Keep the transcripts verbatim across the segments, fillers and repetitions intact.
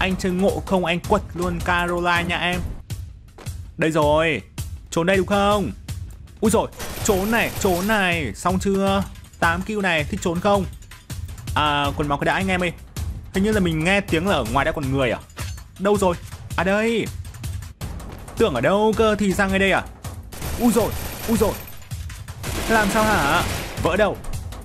Anh chơi ngộ không anh quật luôn Caroline nha em. Đây rồi, trốn đây đúng không? Ui rồi, trốn này, trốn này, xong chưa? tám kill này, thích trốn không? À, quần máu cái đã anh em ơi. Hình như là mình nghe tiếng là ở ngoài đã còn người à? Đâu rồi? À đây. Tưởng ở đâu cơ thì sang ngay đây à? Ui rồi, ui rồi. Làm sao hả? Vỡ đầu.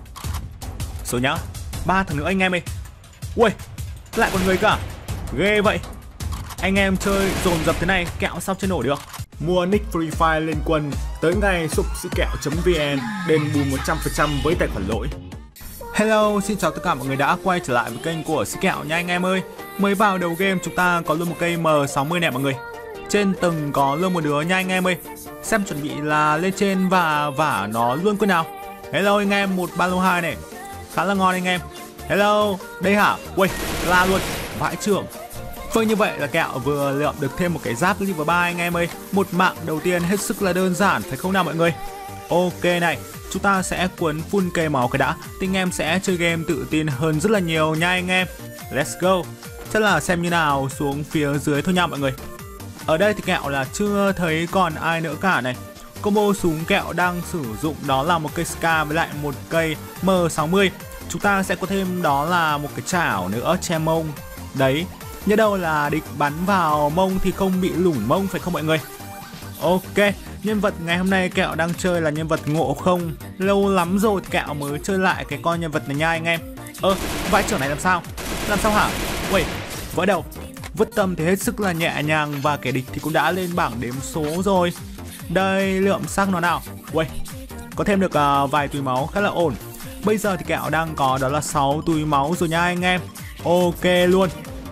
Rồi nhá, ba thằng nữa anh em ơi. Ui, lại còn người cả. Ghê vậy. Anh em chơi dồn dập thế này kẹo sao chơi nổi được. Mua nick Free Fire lên quân tới ngay shop sỉ kẹo chấm vn, đền bù một trăm phần trăm với tài khoản lỗi. Hello, xin chào tất cả mọi người đã quay trở lại với kênh của Sỉ Kẹo nha anh em ơi. Mới vào đầu game chúng ta có luôn một cây M sáu mươi nè mọi người. Trên tầng có luôn một đứa nha anh em ơi. Xem chuẩn bị là lên trên và vả nó luôn quân nào. Hello anh em, một ba lô hai này. Khá là ngon anh em. Hello, đây hả? Ui, la luôn, vãi trưởng. Vâng, như vậy là Kẹo vừa lượm được thêm một cái giáp level ba anh em ơi. Một mạng đầu tiên hết sức là đơn giản phải không nào mọi người? Ok này, chúng ta sẽ cuốn full cây máu cái đã, thì anh em sẽ chơi game tự tin hơn rất là nhiều nha anh em. Let's go. Chắc là xem như nào xuống phía dưới thôi nha mọi người. Ở đây thì Kẹo là chưa thấy còn ai nữa cả này. Combo súng Kẹo đang sử dụng đó là một cây Scar với lại một cây M sáu mươi. Chúng ta sẽ có thêm đó là một cái chảo nữa che mông. Đấy, nhớ đâu là địch bắn vào mông thì không bị lủng mông phải không mọi người? Ok, nhân vật ngày hôm nay Kẹo đang chơi là nhân vật ngộ không. Lâu lắm rồi Kẹo mới chơi lại cái con nhân vật này nha anh em. Ơ, vãi trưởng này làm sao? Làm sao hả? Ui, vỡ đầu. Vứt tâm thì hết sức là nhẹ nhàng và kẻ địch thì cũng đã lên bảng đếm số rồi. Đây, lượm xác nó nào. Ui, có thêm được uh, vài túi máu khá là ổn. Bây giờ thì Kẹo đang có đó là sáu túi máu rồi nha anh em. Ok luôn.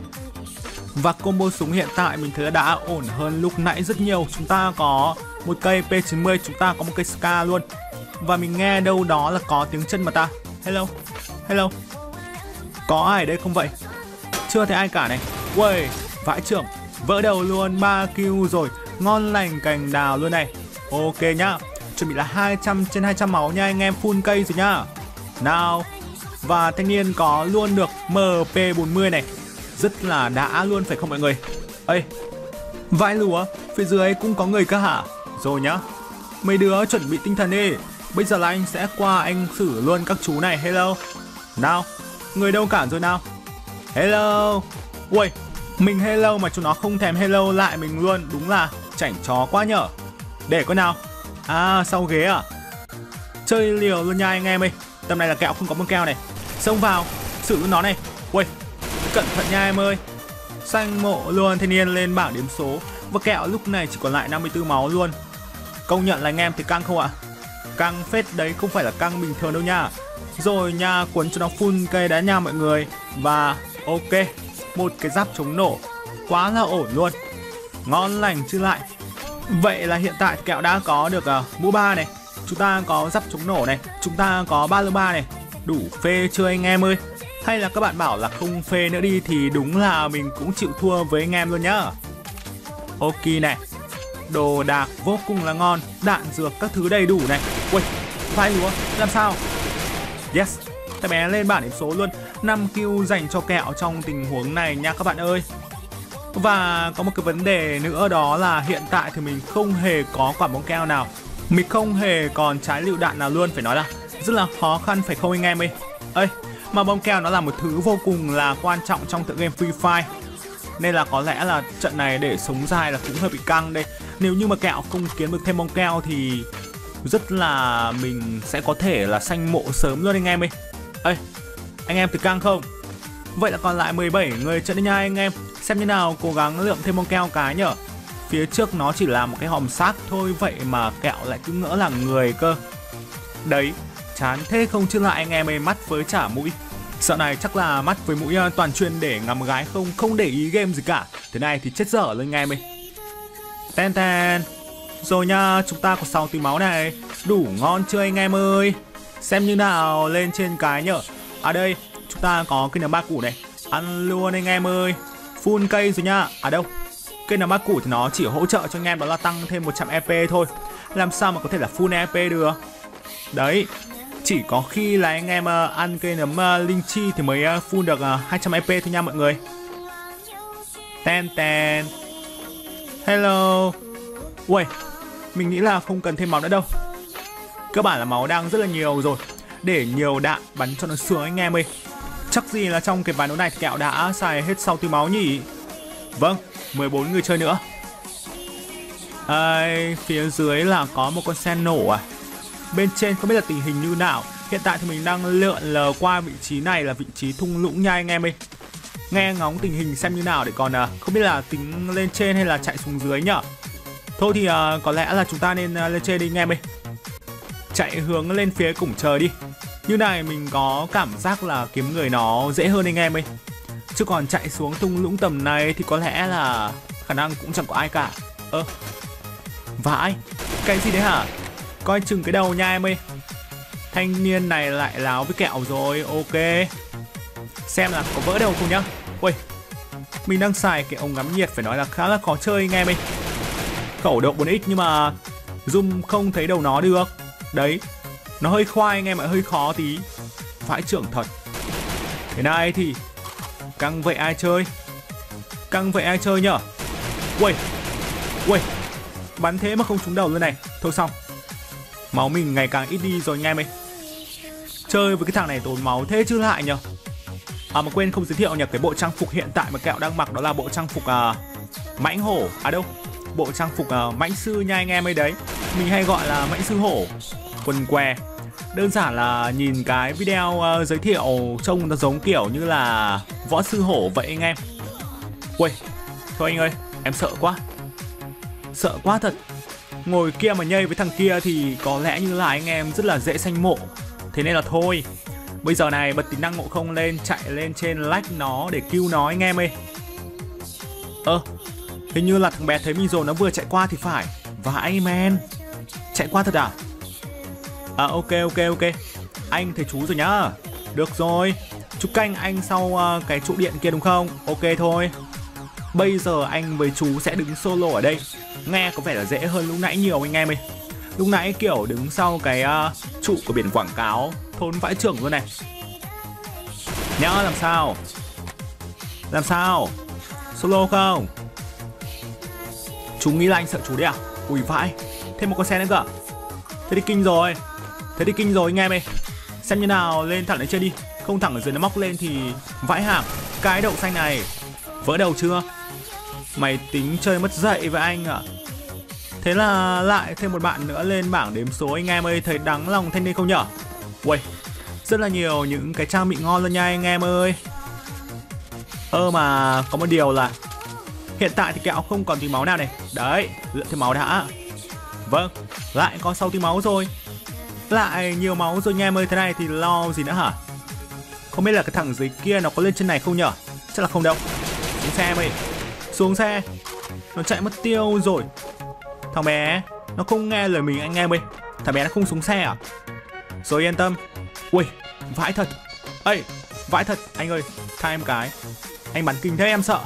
Và combo súng hiện tại mình thấy là đã ổn hơn lúc nãy rất nhiều. Chúng ta có một cây P chín mươi, chúng ta có một cây Scar luôn. Và mình nghe đâu đó là có tiếng chân mà ta. Hello, hello. Có ai ở đây không vậy? Chưa thấy ai cả này. Uầy, vãi trưởng. Vỡ đầu luôn, ba kill rồi. Ngon lành cành đào luôn này. Ok nhá. Chuẩn bị là hai trăm trên hai trăm máu nha anh em, full cây rồi nhá. Nào. Và thanh niên có luôn được M P bốn mươi này. Rất là đã luôn phải không mọi người? Ê, vãi lúa, phía dưới cũng có người cơ hả? Rồi nhá. Mấy đứa chuẩn bị tinh thần đi. Bây giờ là anh sẽ qua anh xử luôn các chú này. Hello. Nào, người đâu cả rồi nào? Hello. Ui, mình hello mà chúng nó không thèm hello lại mình luôn. Đúng là chảnh chó quá nhở. Để coi nào. À, sau ghế à? Chơi liều luôn nha anh em ơi. Tầm này là Kẹo không có băng keo này. Xông vào, xử nó này. Ui, cẩn thận nha em ơi. Xanh mộ luôn, thanh niên lên bảng điểm số. Và Kẹo lúc này chỉ còn lại năm mươi tư máu luôn. Công nhận là anh em thì căng không ạ? Căng phết đấy, không phải là căng bình thường đâu nha. Rồi nha, cuốn cho nó full cây đã nha mọi người. Và ok, một cái giáp chống nổ. Quá là ổn luôn. Ngon lành chứ lại. Vậy là hiện tại Kẹo đã có được uh, mũ ba này. Chúng ta có giáp chống nổ này. Chúng ta có ba lơ ba này. Đủ phê chưa anh em ơi? Hay là các bạn bảo là không phê nữa đi thì đúng là mình cũng chịu thua với anh em luôn nhá. Ok này. Đồ đạc vô cùng là ngon. Đạn dược các thứ đầy đủ này. Ui, vai lúa, làm sao? Yes, cái bé lên bảng điểm số luôn. Năm kill dành cho Kẹo trong tình huống này nha các bạn ơi. Và có một cái vấn đề nữa đó là hiện tại thì mình không hề có quả bóng keo nào. Mình không hề còn trái lựu đạn nào luôn, phải nói là rất là khó khăn phải không anh em ơi? Ê, mà bom keo nó là một thứ vô cùng là quan trọng trong tựa game Free Fire. Nên là có lẽ là trận này để sống dài là cũng hơi bị căng đây. Nếu như mà Kẹo không kiếm được thêm bom keo thì rất là mình sẽ có thể là xanh mộ sớm luôn anh em ơi. Ê, anh em thì căng không? Vậy là còn lại mười bảy người trận đi nha anh em. Xem như nào, cố gắng lượm thêm bom keo cái nhở. Phía trước nó chỉ là một cái hòm xác thôi, vậy mà Kẹo lại cứ ngỡ là người cơ. Đấy, chán thế không chứ lại anh em ơi, mắt với chả mũi. Sợ này chắc là mắt với mũi uh, toàn chuyên để ngắm gái không, không để ý game gì cả. Thế này thì chết dở lên anh em ơi. Ten ten. Rồi nha, chúng ta có sáu túi máu này. Đủ ngon chưa anh em ơi? Xem như nào, lên trên cái nhở. À đây, chúng ta có cây nấm ba củ này. Ăn luôn anh em ơi. Full cây rồi nha. À đâu, cây nấm ba củ thì nó chỉ hỗ trợ cho anh em đó là tăng thêm một trăm E P thôi. Làm sao mà có thể là full E P được. Đấy, chỉ có khi là anh em uh, ăn cây nấm uh, linh chi thì mới uh, full được uh, hai trăm E P thôi nha mọi người. Ten ten. Hello. Ui, mình nghĩ là không cần thêm máu nữa đâu. Cơ bản là máu đang rất là nhiều rồi. Để nhiều đạn bắn cho nó sướng anh em ơi. Chắc gì là trong cái ván đấu này thì kẹo đã xài hết sau túi máu nhỉ. Vâng, mười bốn người chơi nữa. À, phía dưới là có một con xe nổ à. Bên trên không biết là tình hình như nào. Hiện tại thì mình đang lượn lờ qua vị trí này là vị trí thung lũng nha anh em ơi. Nghe ngóng tình hình xem như nào để còn à, không biết là tính lên trên hay là chạy xuống dưới nhở. Thôi thì à, có lẽ là chúng ta nên à, lên trên đi anh em ơi. Chạy hướng lên phía cổng trời đi. Như này mình có cảm giác là kiếm người nó dễ hơn anh em ơi. Chứ còn chạy xuống thung lũng tầm này thì có lẽ là khả năng cũng chẳng có ai cả. Ơ, vãi, cái gì đấy hả? Coi chừng cái đầu nha em ơi. Thanh niên này lại láo với kẹo rồi, ok. Xem là có vỡ đâu không nhá. Ui, mình đang xài cái ống ngắm nhiệt phải nói là khá là khó chơi anh em ơi. Khẩu độ bốn x nhưng mà zoom không thấy đầu nó được. Đấy, nó hơi khoai anh em ạ, hơi khó tí. Vãi trưởng thật. Thế này thì căng vậy ai chơi? Căng vậy ai chơi nhở? Ui, ui, bắn thế mà không trúng đầu luôn này. Thôi xong, máu mình ngày càng ít đi rồi anh em ơi. Chơi với cái thằng này tốn máu thế chứ lại nhở. À mà quên không giới thiệu nhỉ, cái bộ trang phục hiện tại mà kẹo đang mặc đó là bộ trang phục à, mãnh hổ. À đâu, bộ trang phục à, mãnh sư nha anh em ơi đấy. Mình hay gọi là mãnh sư hổ. Quần què. Đơn giản là nhìn cái video uh, giới thiệu trông nó giống kiểu như là võ sư hổ vậy anh em. Ui, thôi anh ơi, em sợ quá. Sợ quá thật. Ngồi kia mà nhây với thằng kia thì có lẽ như là anh em rất là dễ sanh mộ. Thế nên là thôi, bây giờ này bật tính năng ngộ không lên, chạy lên trên lách nó để cứu nó anh em ơi. Ơ, ờ, hình như là thằng bé thấy mình rồi nó vừa chạy qua thì phải. Vãi men. Chạy qua thật à? À ok ok ok. Anh thấy chú rồi nhá. Được rồi. Chú canh anh sau uh, cái trụ điện kia đúng không? Ok thôi. Bây giờ anh với chú sẽ đứng solo ở đây. Nghe có vẻ là dễ hơn lúc nãy nhiều anh em ơi. Lúc nãy kiểu đứng sau cái uh, trụ của biển quảng cáo thốn vãi trưởng luôn này. Nhá, làm sao? Làm sao? Solo không? Chú nghĩ là anh sợ chú đấy à? Ui vãi, thêm một con xe nữa cơ. Thế thì kinh rồi. Thế thì kinh rồi anh em ơi. Xem như nào, lên thẳng lên trên đi. Không thẳng ở dưới nó móc lên thì vãi hàm. Cái đậu xanh này vỡ đầu chưa? Mày tính chơi mất dạy với anh à? Thế là lại thêm một bạn nữa lên bảng đếm số anh em ơi. Thấy đắng lòng thanh niên không nhở? Ui, rất là nhiều những cái trang bị ngon luôn nha anh em ơi. Ơ mà có một điều là hiện tại thì kẹo không còn tí máu nào này. Đấy, lượm thêm máu đã. Vâng, lại có sáu tí máu rồi. Lại nhiều máu rồi anh em ơi. Thế này thì lo gì nữa hả? Không biết là cái thằng dưới kia nó có lên trên này không nhở? Chắc là không đâu. Xuống xe mày. Xuống xe. Nó chạy mất tiêu rồi. Thằng bé nó không nghe lời mình anh em ơi. Thằng bé nó không xuống xe à? Rồi yên tâm. Ui, vãi thật. Ê, vãi thật. Anh ơi, tha em cái. Anh bắn kinh thế em sợ.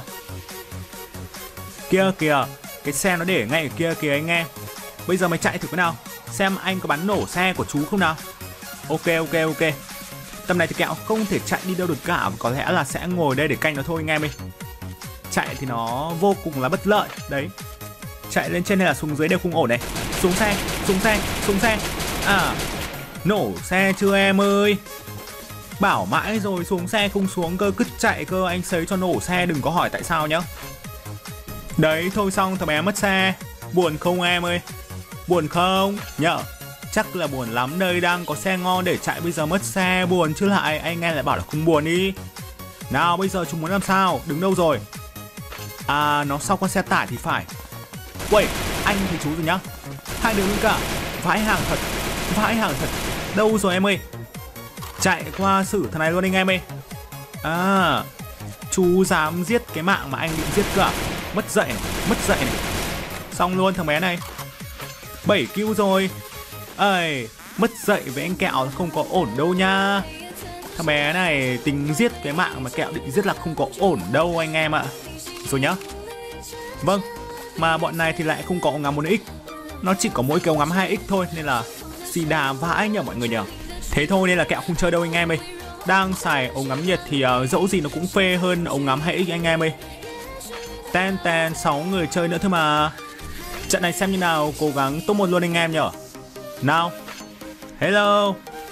Kia kìa, cái xe nó để ngay ở kia kìa anh em. Bây giờ mày chạy thử cái nào. Xem anh có bắn nổ xe của chú không nào. Ok ok ok. Tầm này thì kẹo không thể chạy đi đâu được cả. Có lẽ là sẽ ngồi đây để canh nó thôi anh em ơi. Chạy thì nó vô cùng là bất lợi. Đấy, chạy lên trên hay là xuống dưới đều không ổn này. Xuống xe, xuống xe, xuống xe. À, nổ xe chưa em ơi? Bảo mãi rồi xuống xe không xuống cơ, cứ chạy cơ. Anh sấy cho nổ xe, đừng có hỏi tại sao nhá. Đấy, thôi xong thằng bé mất xe. Buồn không em ơi? Buồn không? Nhở? Chắc là buồn lắm, nơi đang có xe ngon để chạy bây giờ mất xe, buồn chứ lại. Anh nghe lại bảo là không buồn đi. Nào bây giờ chúng muốn làm sao? Đứng đâu rồi? À, nó sau con xe tải thì phải. Uầy, anh thì chú rồi nhá. Hai đứa luôn cả. Vãi hàng thật. Vãi hàng thật. Đâu rồi em ơi? Chạy qua xử thằng này luôn anh em ơi. À, chú dám giết cái mạng mà anh định giết cả. Mất dạy này, mất dạy này. Xong luôn thằng bé này. bảy kill rồi. Ây, mất dạy với anh kẹo không có ổn đâu nha. Thằng bé này tính giết cái mạng mà kẹo định giết là không có ổn đâu anh em ạ. Rồi nhá. Vâng, mà bọn này thì lại không có ống ngắm bốn x. Nó chỉ có mỗi cái ống ngắm hai x thôi. Nên là xì đà vãi nhờ mọi người nhờ. Thế thôi nên là kẹo không chơi đâu anh em ơi. Đang xài ống ngắm nhiệt thì uh, dẫu gì nó cũng phê hơn ống ngắm hai x anh em ơi. Ten ten, sáu người chơi nữa thôi mà. Trận này xem như nào, cố gắng top một luôn anh em nhở. Nào. Hello.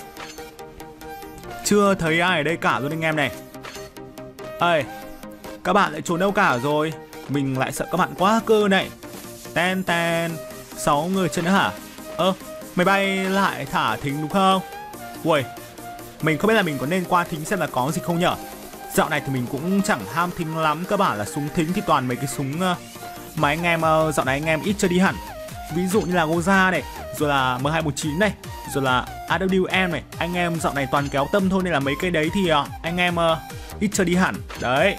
Chưa thấy ai ở đây cả luôn anh em này. Ê, các bạn lại trốn đâu cả rồi? Mình lại sợ các bạn quá cơ này. Ten ten, sáu người chơi nữa hả? Ơ, máy bay lại thả thính đúng không? Ui, mình không biết là mình có nên qua thính xem là có gì không nhở. Dạo này thì mình cũng chẳng ham thính lắm. Cơ bản là súng thính thì toàn mấy cái súng uh, mà anh em uh, dạo này anh em ít chơi đi hẳn. Ví dụ như là Goza này, rồi là M hai một chín này, rồi là A W M này. Anh em dạo này toàn kéo tâm thôi, nên là mấy cái đấy thì uh, anh em uh, ít chơi đi hẳn. Đấy.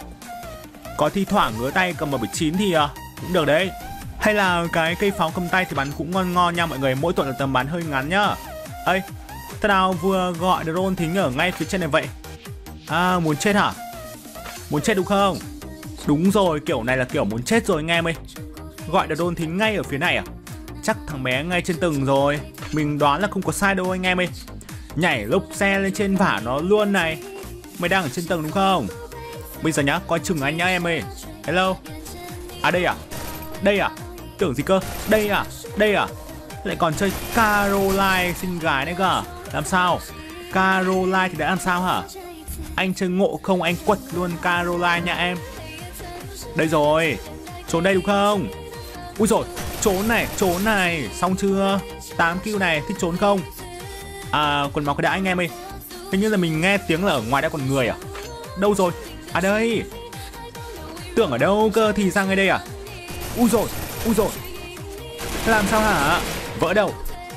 Có thi thoảng ngứa tay cầm M bảy chín thì uh, cũng được đấy. Hay là cái cây pháo cầm tay thì bắn cũng ngon ngon nha mọi người. Mỗi tuần là tầm bắn hơi ngắn nhá. Ê, thế nào vừa gọi drone thính ở ngay phía trên này vậy? À, muốn chết hả? Muốn chết đúng không? Đúng rồi, kiểu này là kiểu muốn chết rồi anh em ơi. Gọi drone thính ngay ở phía này à? Chắc thằng bé ngay trên tầng rồi. Mình đoán là không có sai đâu anh em ơi. Nhảy lốp xe lên trên vả nó luôn này. Mày đang ở trên tầng đúng không? Bây giờ nhá, coi chừng anh nhá em ơi. Hello. À đây à? Đây à? Tưởng gì cơ? Đây à? Đây à? Lại còn chơi Caroline xinh gái đấy cả. Làm sao? Caroline thì đã làm sao hả? Anh chơi ngộ không, anh quật luôn Caroline nha em. Đây rồi. Trốn đây đúng không? Ui rồi, trốn này, trốn này. Xong chưa? tám kill này, thích trốn không? À, quần máu cái đã anh em ơi. Hình như là mình nghe tiếng là ở ngoài đã còn người à? Đâu rồi? À đây. Tưởng ở đâu cơ thì sang ngay đây à? Ui rồi, ui rồi. Làm sao hả? Vỡ đâu?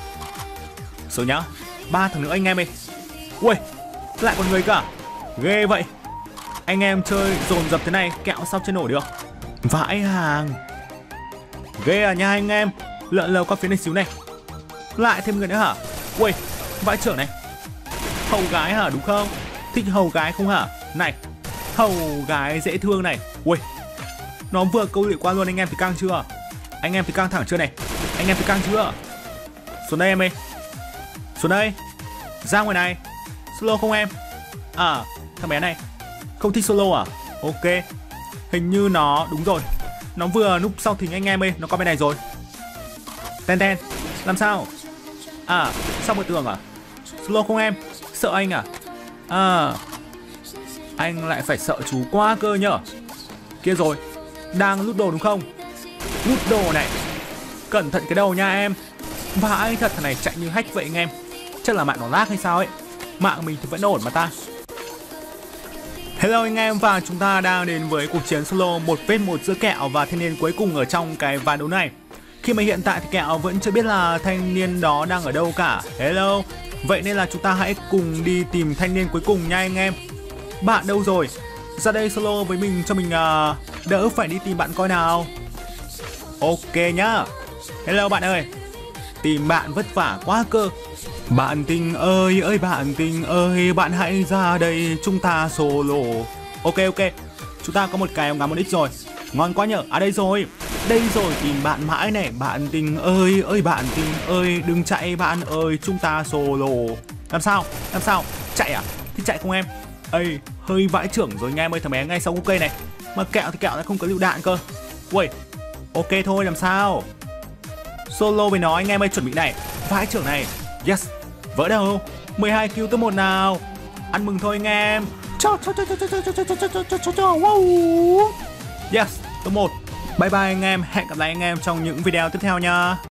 Rồi nhá. Ba thằng nữa anh em ơi. Ui, lại còn người cả. Ghê vậy. Anh em chơi dồn dập thế này kẹo sao chơi nổi được. Vãi hàng. Ghê à nha anh em. Lợn lờ qua phía này xíu này. Lại thêm người nữa hả? Ui, vãi trưởng này. Hầu gái hả đúng không? Thích hầu gái không hả? Này, hầu gái dễ thương này. Ui, nó vừa câu luyện qua luôn anh em thì căng chưa? Anh em thì căng thẳng chưa này? Anh em thì căng chưa? Xuống đây em ơi. Xuống đây. Ra ngoài này. Solo không em? À, thằng bé này không thích solo à? Ok. Hình như nó, đúng rồi, nó vừa núp sau thính anh em ơi. Nó qua bên này rồi. Ten ten, làm sao? À, sau một tường à? Solo không em? Sợ anh à? À, anh lại phải sợ chú quá cơ nhở. Kia rồi, đang lút đồ đúng không? Lút đồ này. Cẩn thận cái đầu nha em. Vãi thật, thằng này chạy như hack vậy anh em. Chắc là mạng nó lag hay sao ấy. Mạng mình thì vẫn ổn mà ta. Hello anh em, và chúng ta đang đến với cuộc chiến solo một vs một giữa Kẹo và thanh niên cuối cùng ở trong cái ván đấu này. Khi mà hiện tại thì Kẹo vẫn chưa biết là thanh niên đó đang ở đâu cả. Hello. Vậy nên là chúng ta hãy cùng đi tìm thanh niên cuối cùng nha anh em. Bạn đâu rồi? Ra đây solo với mình cho mình uh, đỡ phải đi tìm bạn coi nào. Ok nhá. Hello bạn ơi. Tìm bạn vất vả quá cơ. Bạn tình ơi ơi bạn tình ơi, bạn hãy ra đây chúng ta solo. Ok ok. Chúng ta có một cái ngắm một ít rồi. Ngon quá nhở. À đây rồi. Đây rồi, tìm bạn mãi này. Bạn tình ơi ơi bạn tình ơi, đừng chạy bạn ơi, chúng ta solo. Làm sao? Làm sao? Chạy à? Thì chạy không em? Ây, hơi vãi trưởng rồi anh em ơi, thằng bé ngay sau gốc cây này. Mà Kẹo thì Kẹo lại không có lựu đạn cơ. Ui. Ok thôi, làm sao? Solo với nó anh em ơi, chuẩn bị này. Vãi trưởng này. Yes. Vỡ đâu? mười hai kill tới một nào. Ăn mừng thôi anh em. Wow. Yes, top một. Bye bye anh em, hẹn gặp lại anh em trong những video tiếp theo nha.